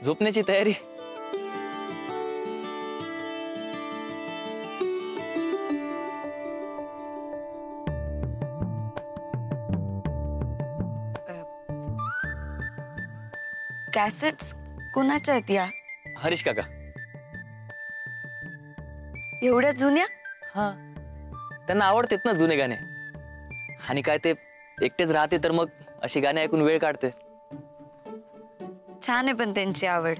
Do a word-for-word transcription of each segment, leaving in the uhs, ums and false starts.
झोपण्याची तयारी. कॅसेट्स कुणाच्या आहेत या? हरीश काका. एवढ्या जुन्या? हा, त्यांना आवडतात ना जुने गाणे. आणि काय ते एकटेच राहते तर मग अशी गाणी ऐकून वेळ काढते. छान आहे पण त्यांची आवड.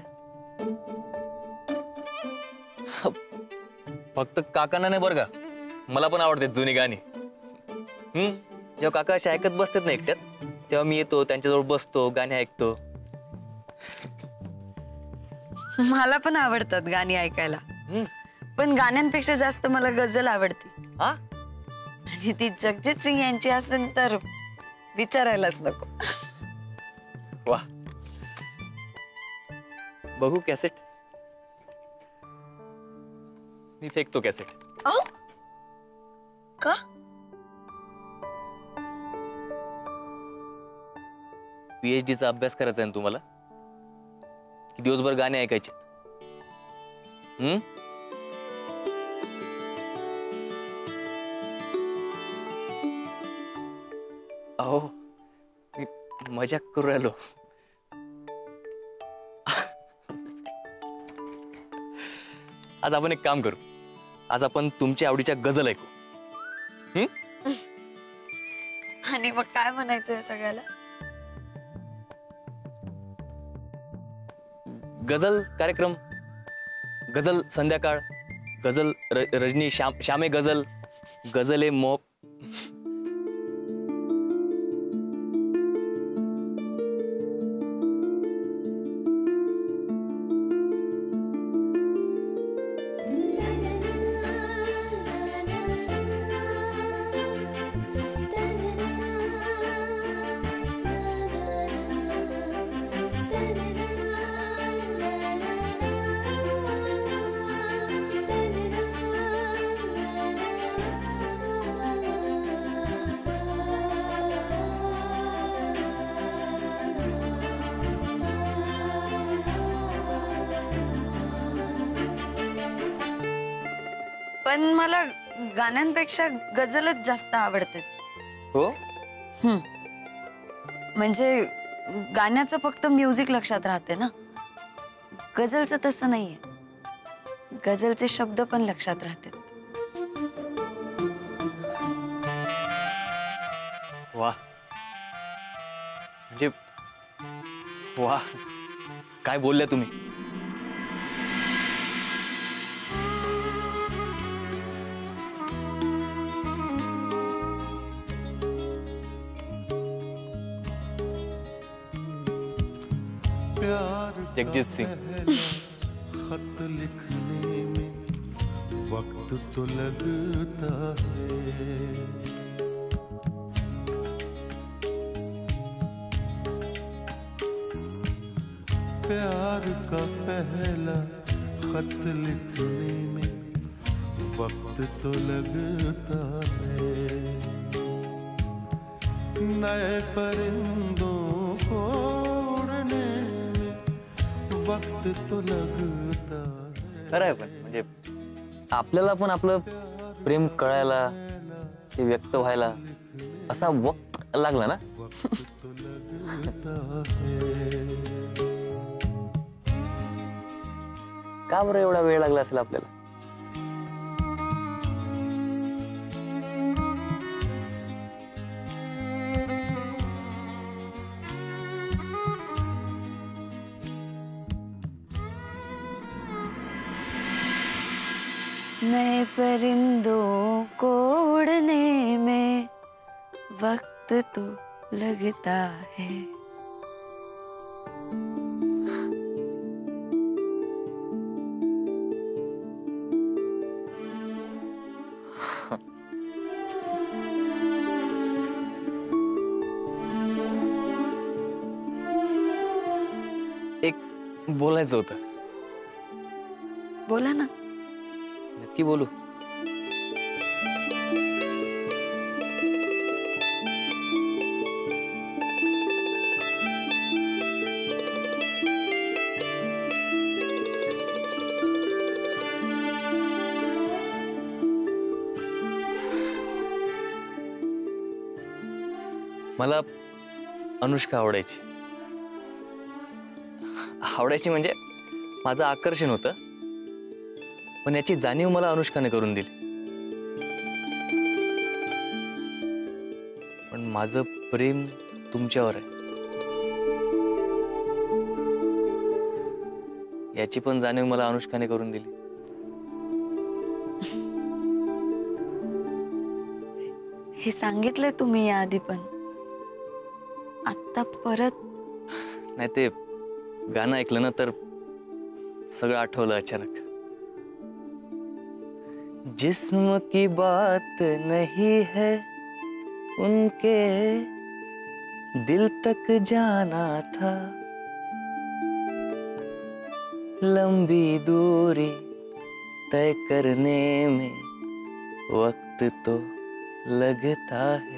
फक्त काकांना नाही बरं का, मला पण आवडतात जुनी गाणी. हम्म जेव्हा काका अशी ऐकत बसतात ना एकट्यात, तेव्हा मी येतो त्यांच्याजवळ बसतो, गाणी ऐकतो. मला पण आवडतात गाणी ऐकायला, पण गाण्यांपेक्षा जास्त मला गझल आवडते. हा, आणि ती जगजीत सिंग यांची असेल तर विचारायलाच नको. वा, बघू कॅसेट. मी फेकतो कॅसेट. अहो, का? पीएचडी चा अभ्यास करायचा आहे ना तुम्हाला, की दिवसभर गाणे ऐकायचे? हम्म अहो, मी मजाक करू राहिलो. आज आपण एक काम करू. आज आपण तुमच्या आवडीच्या गझल ऐकू. हम्म आणि मग काय म्हणायचं सगळ्याला? गझल कार्यक्रम, गझल संध्याकाळ, गझल र, रजनी श्याम श्यामे गझल, गझल ए मोप. पण मला गाण्यांपेक्षा गझलच जास्त आवडते. हो, हम्म म्हणजे गाण्याचं फक्त म्युझिक लक्षात राहते ना, गझलचं तसं नाहीये. गझलचे शब्द पण लक्षात राहतात. वा, म्हणजे वा, काय बोलल्या तुम्ही. जगजीत सिंह. खत लिखने में वक्त तो लगता है, प्यार का पहला खत लिखने में वक्त तो लगता है, नए परिंदों को उड़ने वक्त तो लगता है. खरं आहे, पण म्हणजे आपल्याला पण आपलं प्रेम कळायला, ते व्यक्त व्हायला असा वक्त लागला ना. का बरं एवढा वेळ लागला असेल आपल्याला? नए परिंदों को उड़ने में वक्त तो लगता है. एक बोलायचं होतं. बोला ना. नक्की बोलू. मला अनुष्का आवडायची. आवडायची म्हणजे माझं आकर्षण होतं, पण याची जाणीव मला अनुष्काने करून दिली. पण माझं प्रेम तुमच्यावर आहे याची पण जाणीव मला अनुष्काने करून दिली. हे सांगितलंय तुम्ही याआधी, पण आता परत. नाही, ते गाणं ऐकलं ना तर सगळं आठवलं अचानक. जिस्म की बात नहीं है उनके दिल तक जाना था, लंबी दूरी तय करने में वक्त तो लगता है.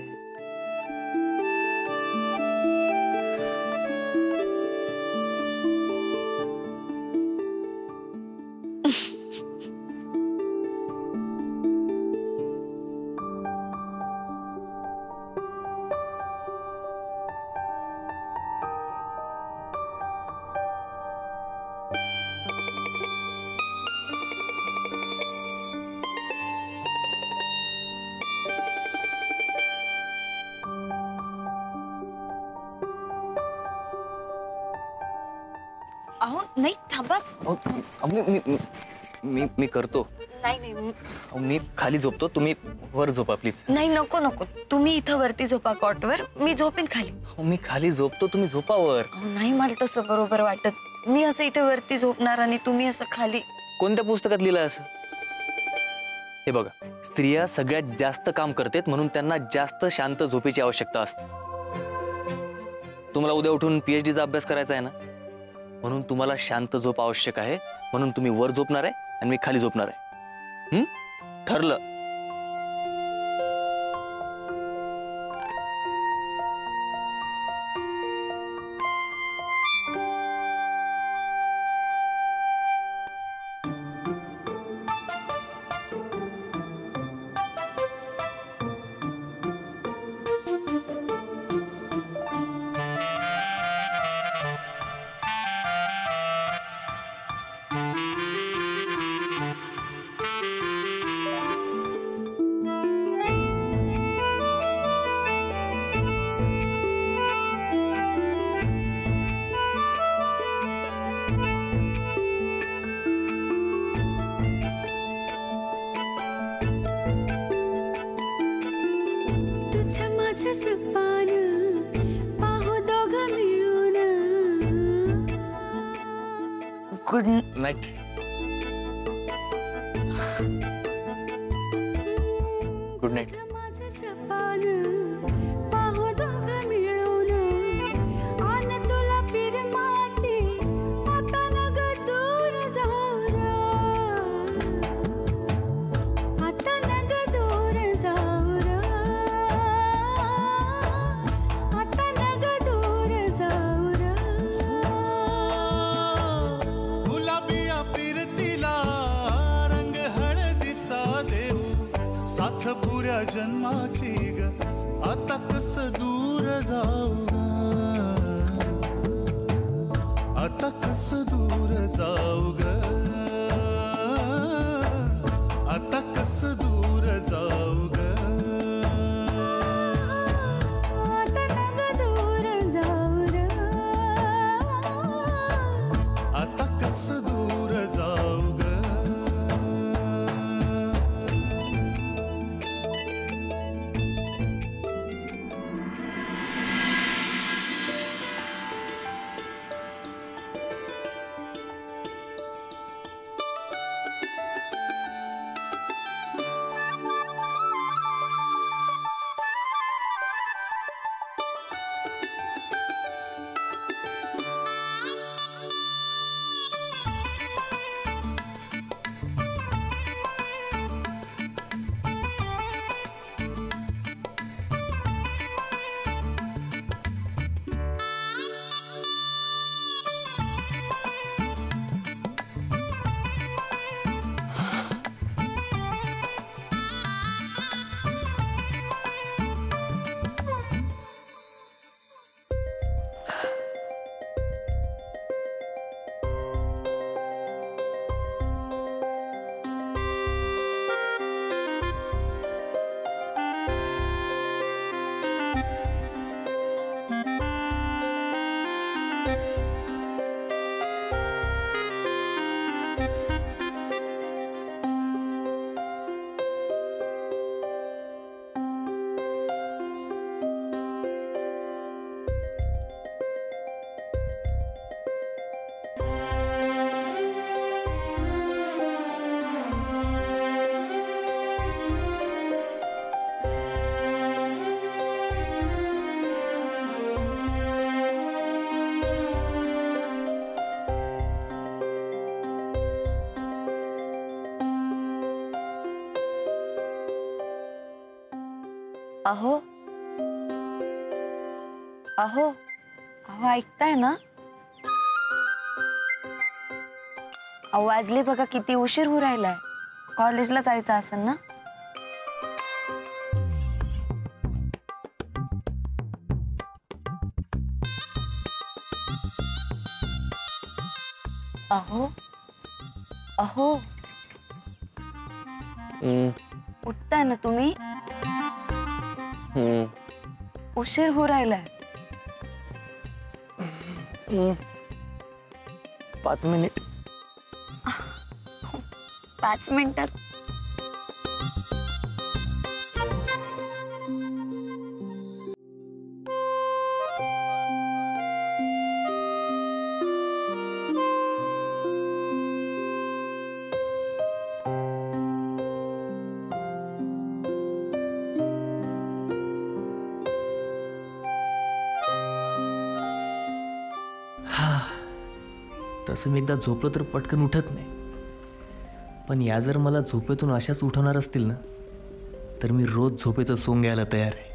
अहो नाही, थांबा. अहो, मी मी मी मी करतो. नाही नाही अहो, मी खाली झोपतो, तुम्ही वर झोपा प्लीज. नाही, नको नको. तुम्ही इथं वरती झोपा कॉटवर, मी झोपेन खाली. अहो, मी खाली झोपतो, तुम्ही झोपा वर. अहो नाही, मला तसं बरोबर वाटत. मी असं इथे वरती झोपणार आणि तुम्ही असं खाली. कोणत्या पुस्तकात लिहिलं असं? हे बघा, स्त्रिया सगळ्यात जास्त काम करतात म्हणून त्यांना जास्त शांत झोपेची आवश्यकता असते. तुम्हाला उद्या उठून पीएचडीचा अभ्यास करायचा आहे ना, म्हणून तुम्हाला शांत झोप आवश्यक आहे. म्हणून तुम्ही वर झोपणार आहे आणि मी खाली झोपणार आहे. हम्म, ठरलं? Good night. Good night. साथ पुऱ्या जन्माची ग, आता कस दूर जाऊ ग, आता कस दूर जाऊ ग, आता कस दूर जाऊ ग, आता नग दूर जाऊ ग, आता कस दूर जाऊ ग. अहो अहो अहो ऐकताय ना? अहो वाजले बघा, किती उशीर होऊ राहिलाय. कॉलेजला जायचं असेल ना? अहो अहो उठताय ना तुम्ही? उशीर हो राहिलाय. पाच मिनिट पाच मिनिटात तसं मी एकदा झोपलो तर पटकन उठत नाही, पण या जर मला झोपेतून अशाच उठवणार असतील ना, तर मी रोज झोपेचं सोंग घ्यायला तयार आहे.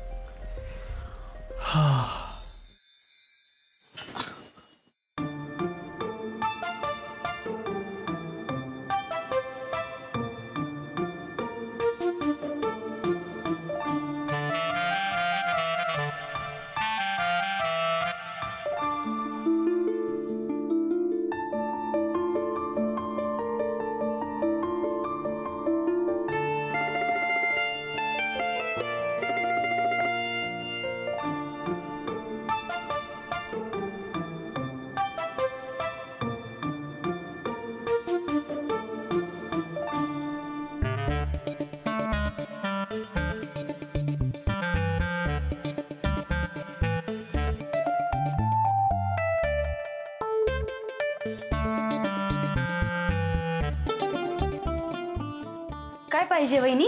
काय पाहिजे वहिनी?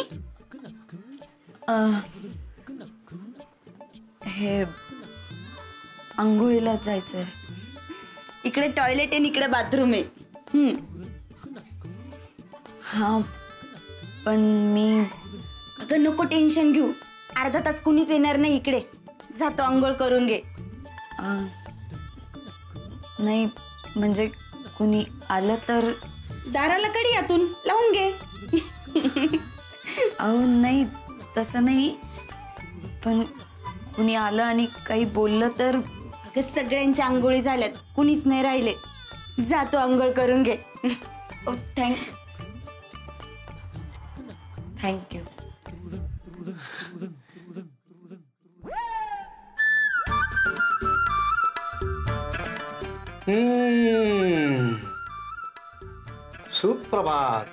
हे आंघोळीला जायचंय. इकडे टॉयलेट आहे, इकडे बाथरूम आहे. हम्म. हा पण मी अगं नको टेन्शन घेऊ, अर्धा तास कुणीच येणार नाही इकडे. जातो आंघोळ करून घे. अं, नाही म्हणजे कुणी आलं तर? दाराला कडी यातून लावून घे. अहो नाही तसं नाही, पण कुणी आलं आणि काही बोललं तर? अगं सगळ्यांच्या आंघोळी झाल्यात, कुणीच नाही राहिले. जातो आंघोळ करून घे. Thank thank you. हम्म. सुप्रभात.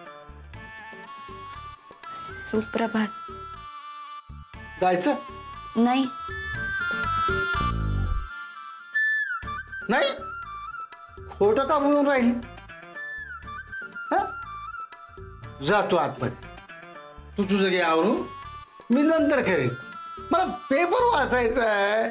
सुप्रभात. जायचं नाही नाही, खोटं का बोलून राहील? हा, जातो आतमध्ये. तू तुझं घे आवरून, मी नंतर करेन. मला पेपर वाचायचा आहे.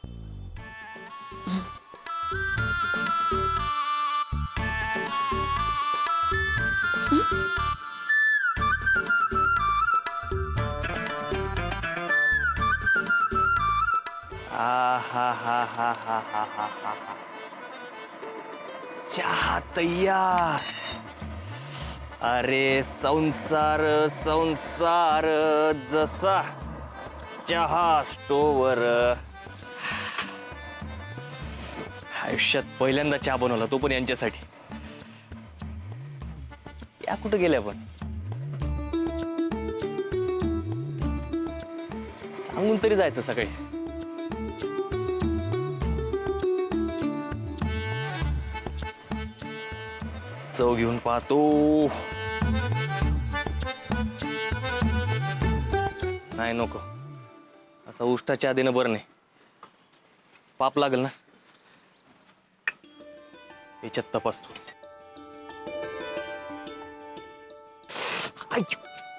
हा हा हा हा हा हा हा हा हा. चहा तयार. अरे संसार संसार जसा चहा स्टोवर. आयुष्यात पहिल्यांदा चहा बनवला, तो पण यांच्यासाठी. या कुठं गेल्या पण? सांगून तरी जायचं सकाळी. चव घेऊन पाहतो. नाही नको, असं उष्टाच्या आधीनं बरं नाही, पाप लागल ना. याच्यात तपासतो. आई.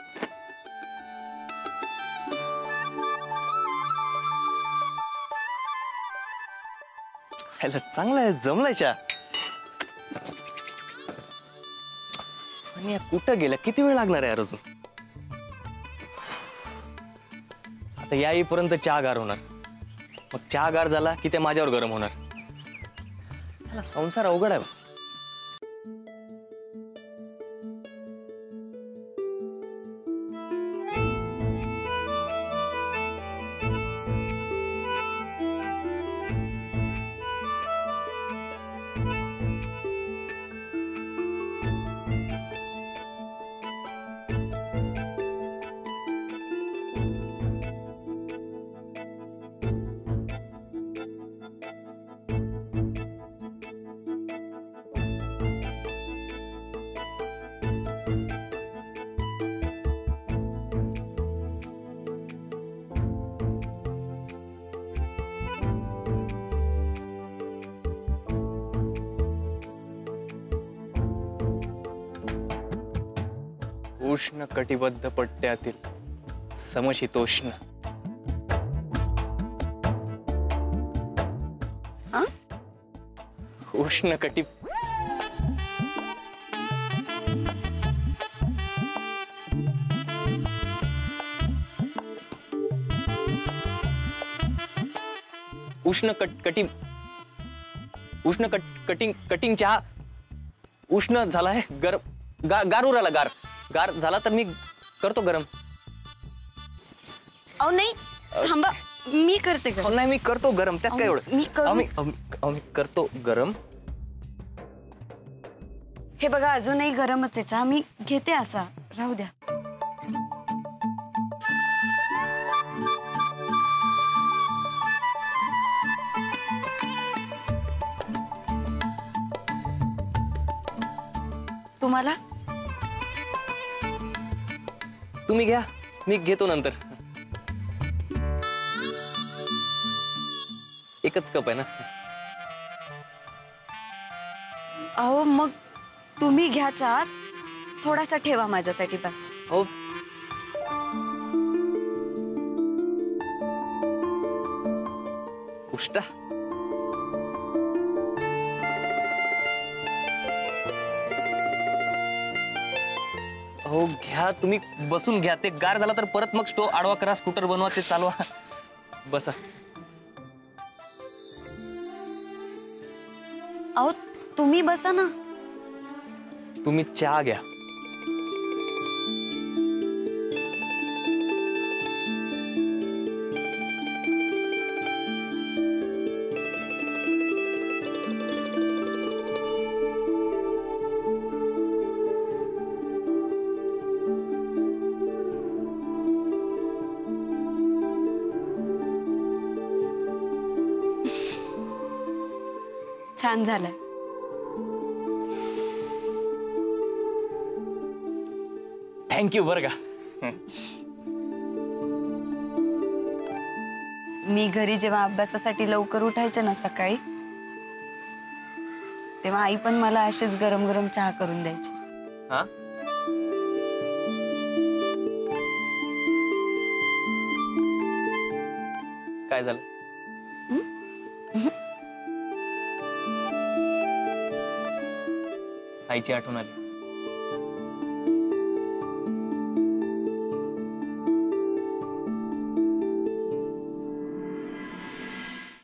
ह्याला चांगला आहे, जमलाय चहा. आणि या कुठं गेल्या, किती वेळ लागणार आहे यार अजून. आता या येईपर्यंत चहा गार होणार, मग चहा गार झाला की ते माझ्यावर गरम होणार. त्याला संसार अवघड आहे. उष्ण कटिबद्ध पट्ट्यातील समशीतोष्ण. आ? उष्ण कटी उष्ण कट कटिंग उष्ण कट कटिंग कटिंग चहा उष्ण झालाय, गरम गार गार उराला गार गार झाला तर मी करतो गरम. अहो नाही, थांबा, मी करते अहो, गरम. नाही मी करतो गरम, त्यात काय एवढं. मी करू? अहो, मी अहो, मी- अहो, मी करतो गरम. हे बघा, अजूनही गरमच आहे चहा, मी घेते असा, राहू द्या. तुम्हाला तुम्ही घ्या, मी घेतो नंतर. एकच कप आहे ना. अहो मग तुम्ही घ्या चहा, थोडासा ठेवा माझ्यासाठी बस. हो. उष्टा हो घ्या, तुम्ही बसून घ्या. ते गार झाला तर परत मग स्टोव आडवा करा, स्कूटर बनवा, ते चालवा. बसा. अहो तुम्ही बसा ना. तुम्ही चहा घ्या. छान झालंय. थँक्यू बरं का. मी घरी जेव्हा अभ्यासासाठी लवकर उठायचे ना सकाळी, तेव्हा आई पण मला अशीच गरम गरम चहा करून द्यायची. हा काय झालं? आईची आठवण आली.